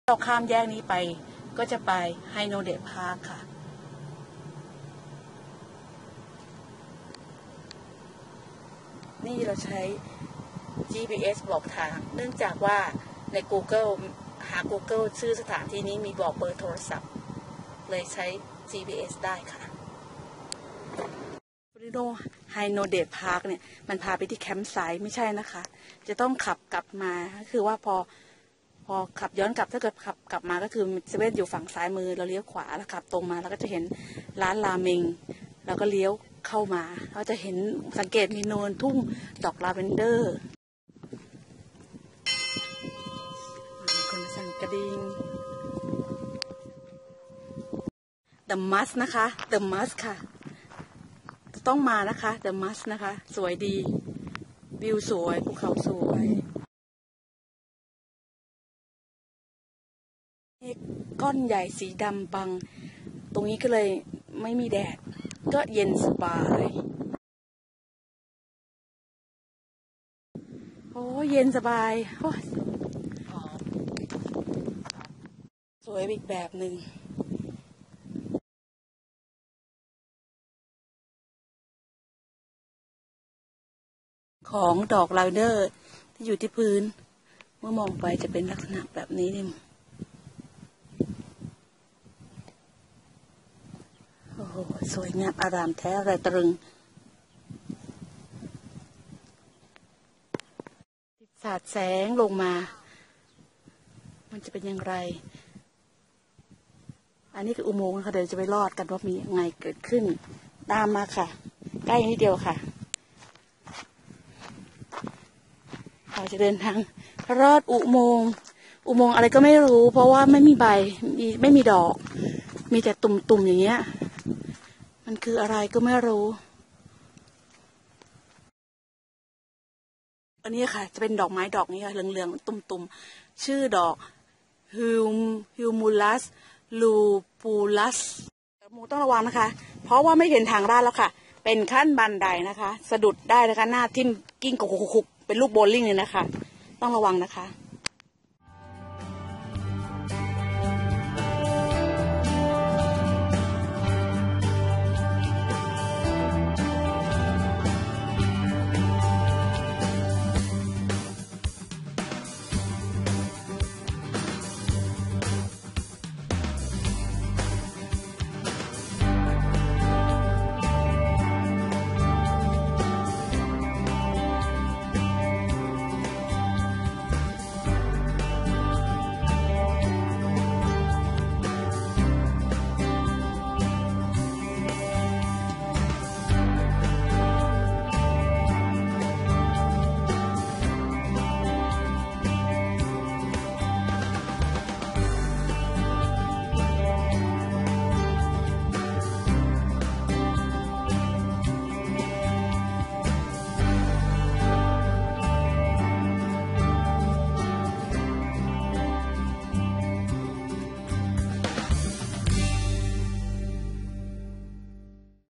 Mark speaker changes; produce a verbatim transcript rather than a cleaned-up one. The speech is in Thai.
Speaker 1: เราข้ามแยกนี้ไปก็จะไปไฮโนเดะพาร์คค่ะนี่เราใช้ จี พี เอส บอกทางเนื่องจากว่าใน Google หา Google ชื่อสถานที่นี้มีบอกเบอร์โทรศัพท์เลยใช้ จี พี เอส ได้ค่ะฟริโดไฮโนเดะพาร์คเนี่ยมันพาไปที่แคมป์ไซต์ไม่ใช่นะคะจะต้องขับกลับมาคือว่าพอพอขับย้อนกลับถ้าเกิดขับกลับมาก็คือเซเว่นอยู่ฝั่งซ้ายมือเราเลี้ยวขวาแล้วขับตรงมาแล้วก็จะเห็นร้านราเมงแล้วก็เลี้ยวเข้ามาเราจะเห็นสังเกตมีโนนทุ่งดอกลาเวนเดอร์คนมาสั่งกระดิ่ง The Must นะคะ The Must ค่ะต้องมานะคะ The Must นะคะสวยดีวิวสวยภูเขาสวยเมฆก้อนใหญ่สีดำบังตรงนี้ก็เลยไม่มีแดดก็เย็นสบายโอ้เย็นสบายโอ้สวยอีกแบบหนึ่งของดอกลาเวนเดอร์ที่อยู่ที่พื้นเมื่อมองไปจะเป็นลักษณะแบบนี้นี่โอ้โหสวยงามอารามแท้ระตรึงสาดแสงลงมามันจะเป็นอย่างไรอันนี้คืออุโมงค์นะคะเดี๋ยวจะไปลอดกันว่ามีไงเกิดขึ้นตามมาค่ะใกล้นิดเดียวค่ะเราจะเดินทางรอดอุโมงค์อุโมงค์อะไรก็ไม่รู้เพราะว่าไม่มีใบมีไม่มีดอกมีแต่ตุ่มๆอย่างเงี้ยมันคืออะไรก็ไม่รู้อันนี้ค่ะจะเป็นดอกไม้ดอกนี้ค่ะเหลืองๆตุ่มๆชื่อดอกฮิวฮิวมูลัสลูปูลัสมูต้องระวังนะคะเพราะว่าไม่เห็นทางลาดแล้วค่ะเป็นขั้นบันไดนะคะสะดุดได้นะคะหน้าทิ่มกิ้งกุกๆเป็นลูกโบว์ลิ่งเลยนะคะต้องระวังนะคะ